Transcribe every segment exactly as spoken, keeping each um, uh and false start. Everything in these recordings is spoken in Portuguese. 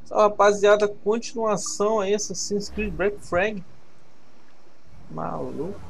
Então, rapaziada, continuação aí, Assassin's Creed Black Flag. Maluco.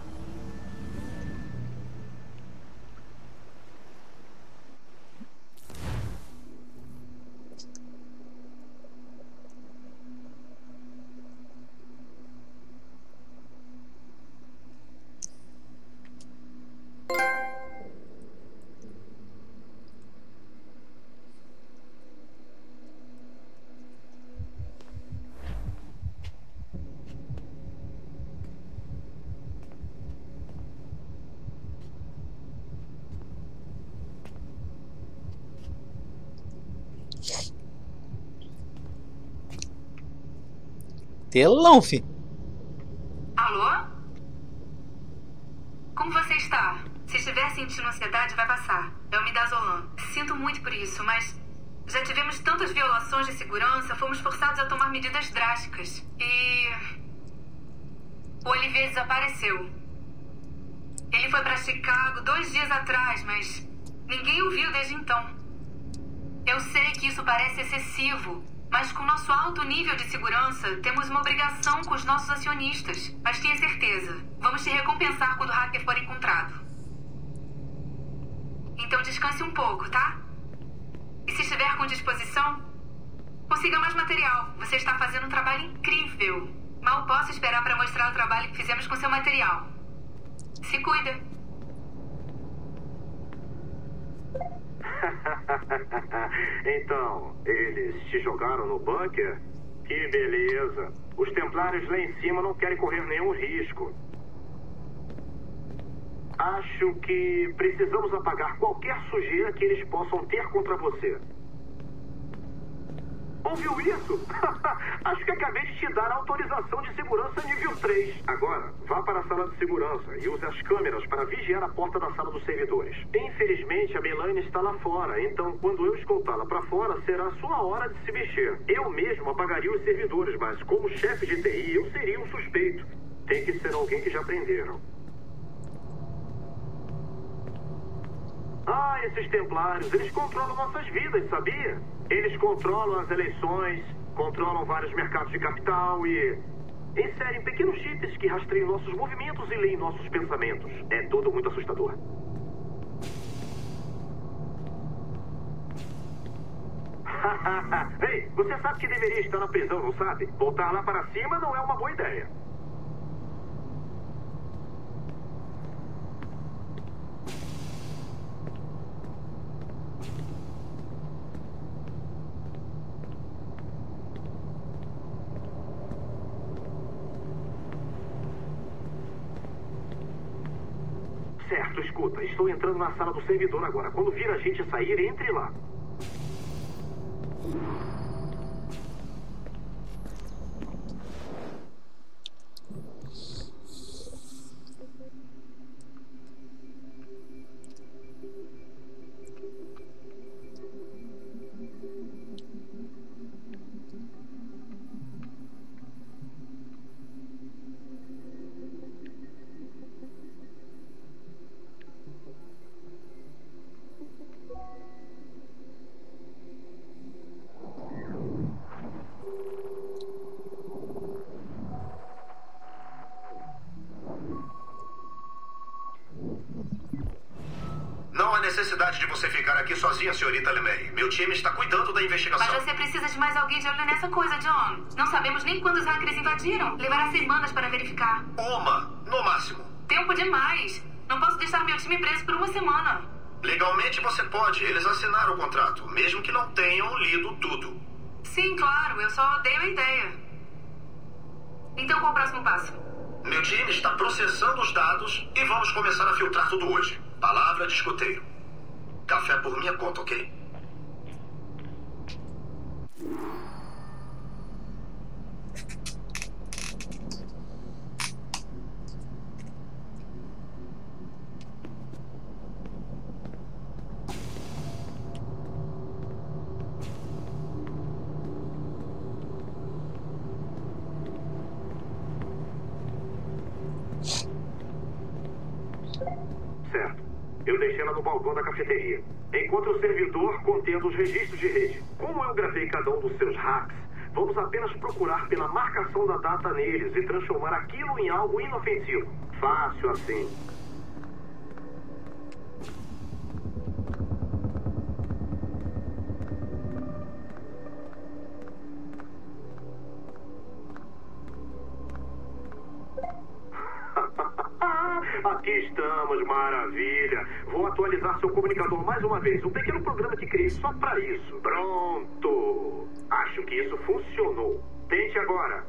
Telão, fi. Alô? Como você está? Se estiver sentindo ansiedade, vai passar. É o midazolam. Sinto muito por isso, mas já tivemos tantas violações de segurança, fomos forçados a tomar medidas drásticas. E o Olivier desapareceu. Ele foi para Chicago dois dias atrás, mas ninguém o viu desde então. Eu sei que isso parece excessivo, mas com nosso alto nível de segurança, temos uma obrigação com os nossos acionistas. Mas tenha certeza, vamos te recompensar quando o hacker for encontrado. Então descanse um pouco, tá? E se estiver com disposição, consiga mais material. Você está fazendo um trabalho incrível. Mal posso esperar para mostrar o trabalho que fizemos com seu material. Se cuida. Então, eles te jogaram no bunker? Que beleza. Os templários lá em cima não querem correr nenhum risco. Acho que precisamos apagar qualquer sujeira que eles possam ter contra você. Ouviu isso? Acho que acabei de te dar a autorização de segurança nível três. Agora, vá para a sala de segurança e use as câmeras para vigiar a porta da sala dos servidores. Infelizmente, a Melanie está lá fora, então quando eu escoltá-la para fora, será a sua hora de se mexer. Eu mesmo apagaria os servidores, mas como chefe de T I, eu seria um suspeito. Tem que ser alguém que já prenderam. Ah, esses templários, eles controlam nossas vidas, sabia? Eles controlam as eleições, controlam vários mercados de capital e inserem pequenos chips que rastreiam nossos movimentos e leem nossos pensamentos. É tudo muito assustador. Ei, você sabe que deveria estar na prisão, não sabe? Voltar lá para cima não é uma boa ideia. Certo, escuta, estou entrando na sala do servidor agora. Quando vir a gente sair, entre lá. Não há necessidade de você ficar aqui sozinha, senhorita LeMay. Meu time está cuidando da investigação. Mas você precisa de mais alguém de olho nessa coisa, John. Não sabemos nem quando os hackers invadiram. Levará semanas para verificar. Uma, no máximo. Tempo demais. Não posso deixar meu time preso por uma semana. Legalmente você pode. Eles assinaram o contrato, mesmo que não tenham lido tudo. Sim, claro. Eu só dei a ideia. Então qual o próximo passo? Meu time está processando os dados e vamos começar a filtrar tudo hoje. Palavra de escoteiro. Café por minha conta, ok? Certo. Eu deixei ela no balcão da cafeteria. Encontre o servidor contendo os registros de rede. Como eu gravei cada um dos seus hacks, Vamos apenas procurar pela marcação da data neles e transformar aquilo em algo inofensivo. Fácil assim. Aqui estamos, maravilha. Vou atualizar seu comunicador mais uma vez. Um pequeno programa que criei só pra isso. Pronto. Acho que isso funcionou. Tente agora.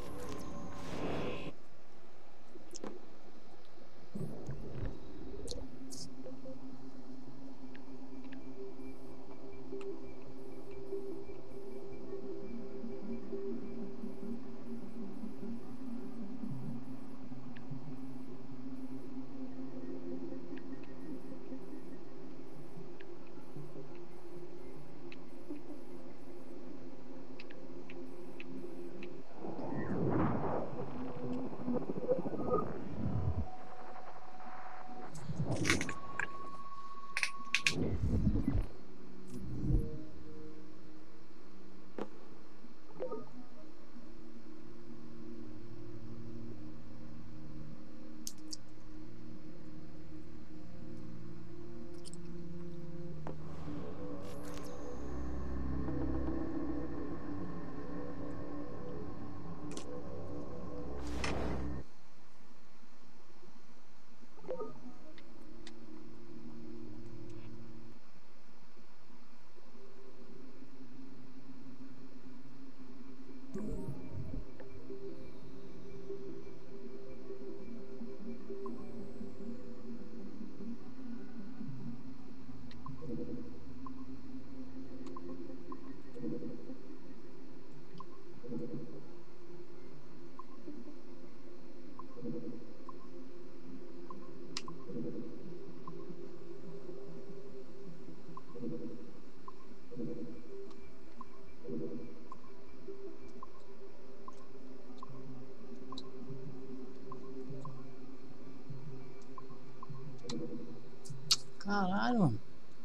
Caralho, mano.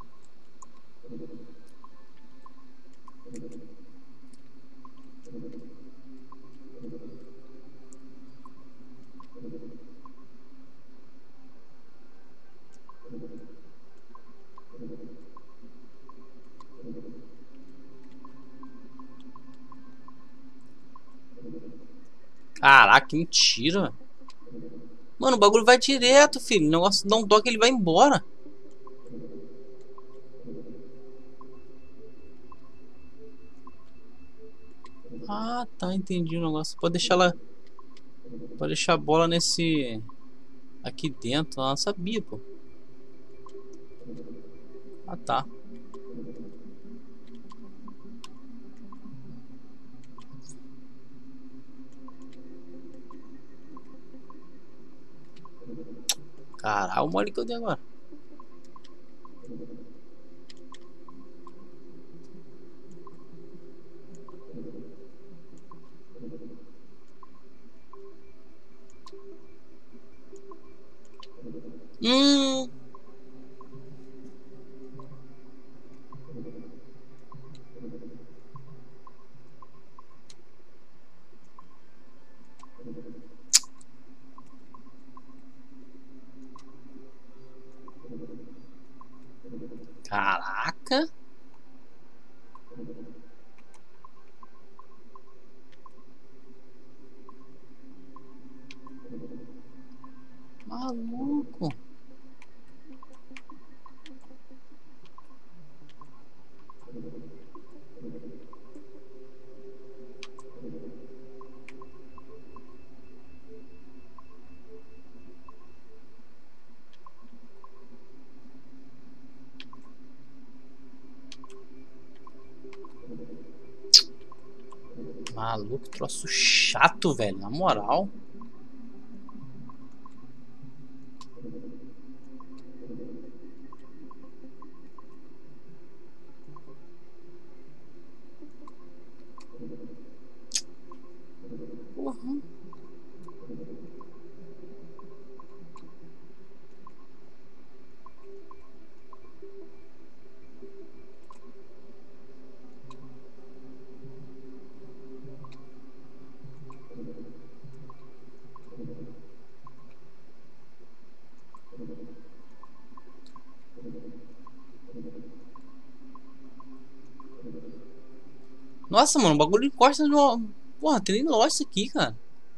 Caraca, que mentira. Mano, o bagulho vai direto, filho. O negócio dá um toque e ele vai embora. Ah, tá, entendi o negócio. Pode deixar ela. Pode deixar a bola nesse. Aqui dentro. Ah, não sabia, pô. Ah, tá. Caralho, o mole que eu dei agora. Hum. Caraca. Maluco. Maluco, troço chato, velho. Na moral. Porra. Nossa, mano, o bagulho encosta no... Porra, tem nem loja isso aqui, cara.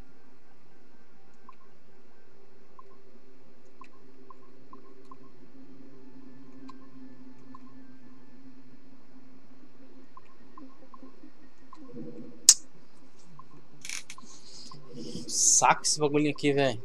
Saca esse bagulhinho aqui, velho.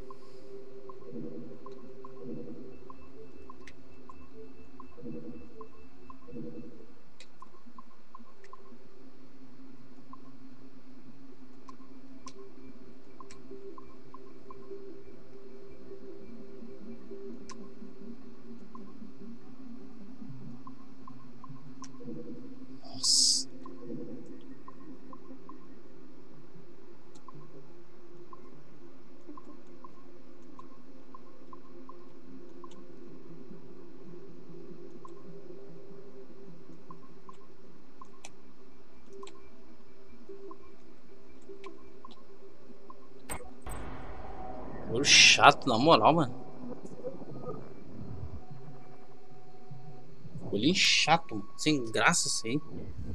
Nossa. Bagulho chato, na moral, mano. Bagulho chato, mano. Sem graça isso aí.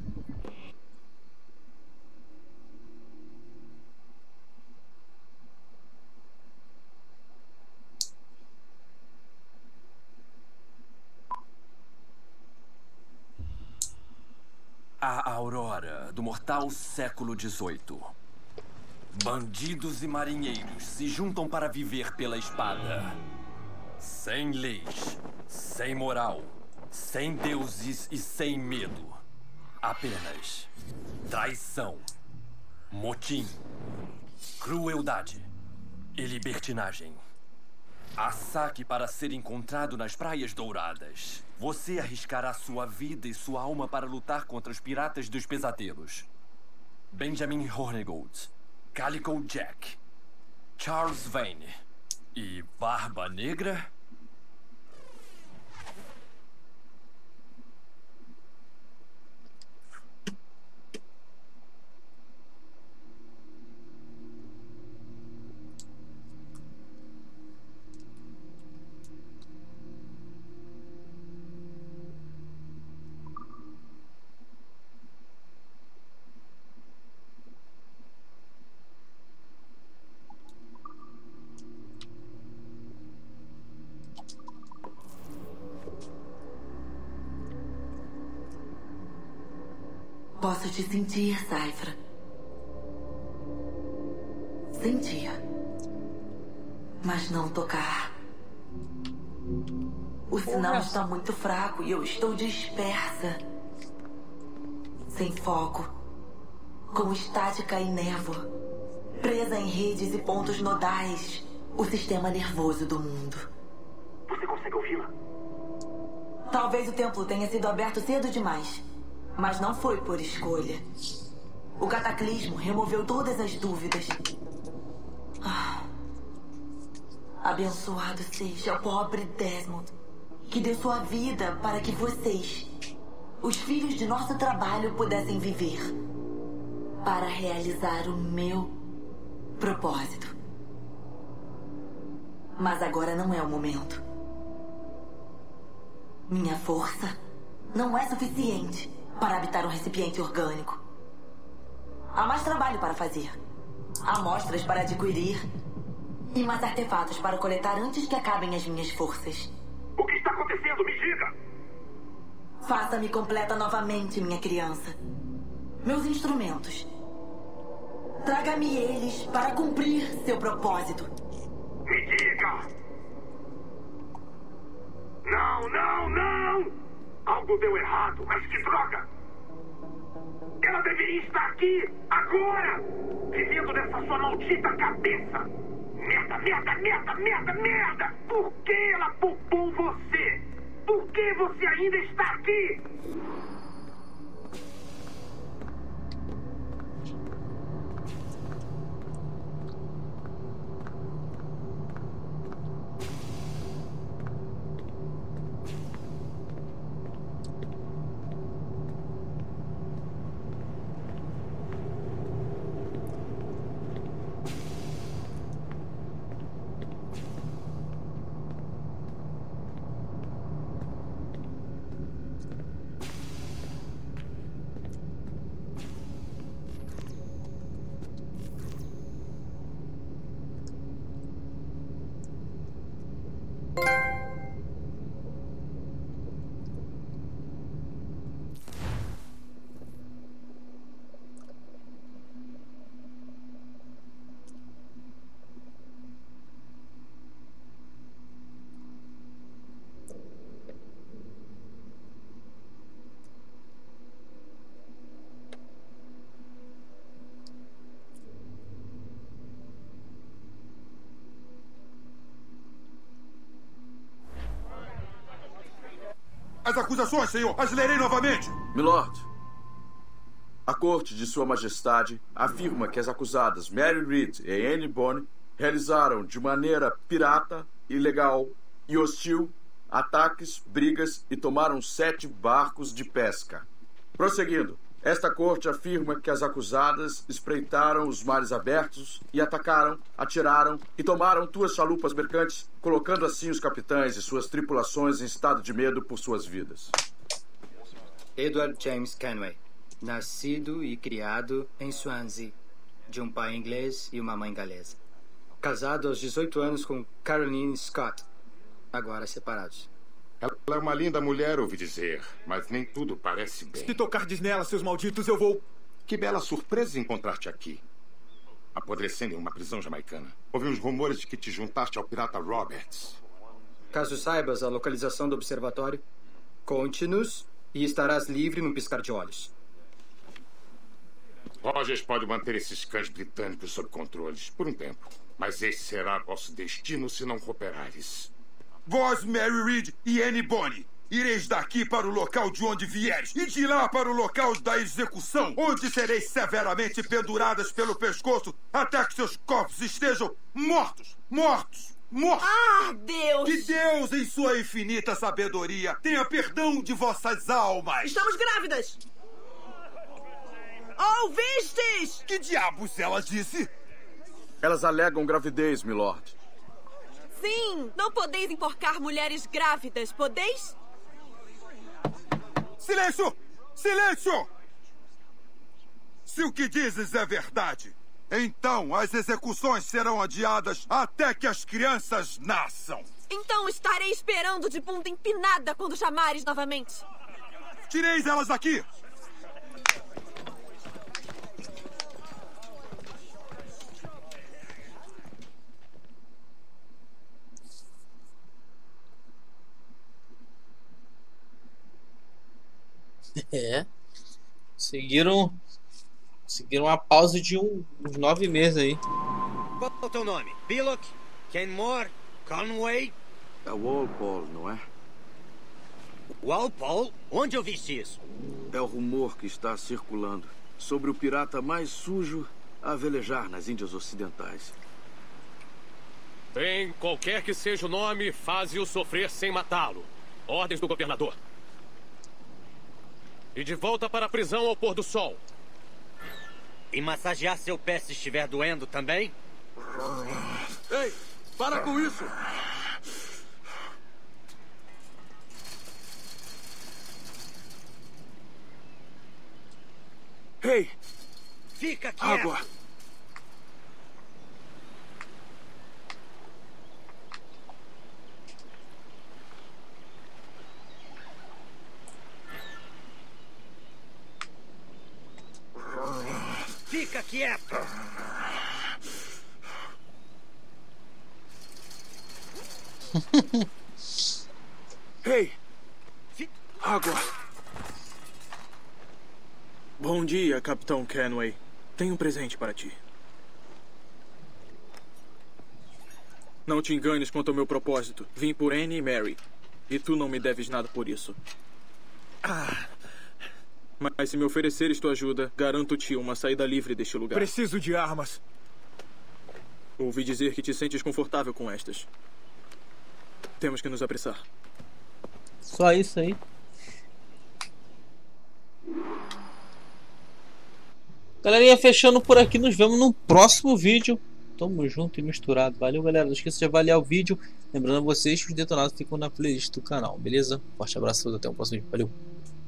A Aurora do mortal século dezoito. Bandidos e marinheiros se juntam para viver pela espada. Sem leis, sem moral, sem deuses e sem medo. Apenas traição, motim, crueldade e libertinagem. Há saque para ser encontrado nas Praias Douradas. Você arriscará sua vida e sua alma para lutar contra os piratas dos pesadelos. Benjamin Hornigold, Calico Jack, Charles Vane e Barba Negra? Posso te sentir, Cypher. Sentir. Mas não tocar. O sinal está muito fraco e eu estou dispersa. Sem foco. Com estática e névoa. Presa em redes e pontos nodais. O sistema nervoso do mundo. Você consegue ouvi-la? Talvez o templo tenha sido aberto cedo demais. Mas não foi por escolha. O cataclismo removeu todas as dúvidas. Ah. Abençoado seja o pobre Desmond, que deu sua vida para que vocês, os filhos de nosso trabalho, pudessem viver. Para realizar o meu propósito. Mas agora não é o momento. Minha força não é suficiente para habitar um recipiente orgânico. Há mais trabalho para fazer. Amostras para adquirir. E mais artefatos para coletar antes que acabem as minhas forças. O que está acontecendo? Me diga! Faça-me completa novamente, minha criança. Meus instrumentos. Traga-me eles para cumprir seu propósito. Me diga! Não, não, não! Algo deu errado, mas que droga! Ela deveria estar aqui, agora! Vivendo nessa sua maldita cabeça! Merda, merda, merda, merda, merda! Por que ela poupou você? Por que você ainda está aqui? As acusações, senhor! As lerei novamente! Milord, a corte de Sua Majestade afirma que as acusadas Mary Read e Annie Bonny realizaram de maneira pirata, ilegal e hostil ataques, brigas e tomaram sete barcos de pesca. Prosseguindo, esta corte afirma que as acusadas espreitaram os mares abertos e atacaram, atiraram e tomaram duas chalupas mercantes, colocando assim os capitães e suas tripulações em estado de medo por suas vidas. Edward James Kenway, nascido e criado em Swansea, de um pai inglês e uma mãe galesa. Casado aos dezoito anos com Caroline Scott, agora separados. Ela é uma linda mulher, ouvi dizer, mas nem tudo parece bem. Se tocardes nela, seus malditos, eu vou... Que bela surpresa encontrar-te aqui. Apodrecendo em uma prisão jamaicana. Ouvi uns rumores de que te juntaste ao pirata Roberts. Caso saibas a localização do observatório, conte-nos e estarás livre num piscar de olhos. Rogers pode manter esses cães britânicos sob controles por um tempo. Mas esse será vosso destino se não cooperares. Vós, Mary Read e Annie Bonny, ireis daqui para o local de onde vieres e de lá para o local da execução, onde sereis severamente penduradas pelo pescoço até que seus corpos estejam mortos, mortos, mortos. Ah, Deus! Que Deus, em sua infinita sabedoria, tenha perdão de vossas almas. Estamos grávidas! Ouvistes? Que diabos ela disse? Elas alegam gravidez, milord. Sim, não podeis enforcar mulheres grávidas, podeis? Silêncio! Silêncio! Se o que dizes é verdade, então as execuções serão adiadas até que as crianças nasçam. Então estarei esperando de bunda empinada quando chamares novamente. Tireis elas daqui! É. Seguiram. Seguiram uma pausa de um, uns nove meses aí. Qual é o teu nome? Billock? Kenmore? Conway? É Walpole, não é? Walpole? Onde eu viste isso? É o rumor que está circulando sobre o pirata mais sujo a velejar nas Índias Ocidentais. Bem, qualquer que seja o nome, faze-o sofrer sem matá-lo. Ordens do governador. E de volta para a prisão ao pôr do sol. E massagear seu pé se estiver doendo também? Ei, para com isso! Ei! Fica quieto! Água! Fica quieto! Ei! Água! Bom dia, Capitão Kenway. Tenho um presente para ti. Não te enganes quanto ao meu propósito. Vim por Annie e Mary. E tu não me deves nada por isso. Ah... Mas se me ofereceres tua ajuda, garanto-te uma saída livre deste lugar. Preciso de armas. Ouvi dizer que te sentes confortável com estas. Temos que nos apressar. Só isso aí. Galerinha, fechando por aqui. Nos vemos no próximo vídeo. Tamo junto e misturado. Valeu, galera. Não esqueça de avaliar o vídeo. Lembrando a vocês que os detonados ficam na playlist do canal, beleza? Forte abraço a todos. Até o próximo vídeo. Valeu.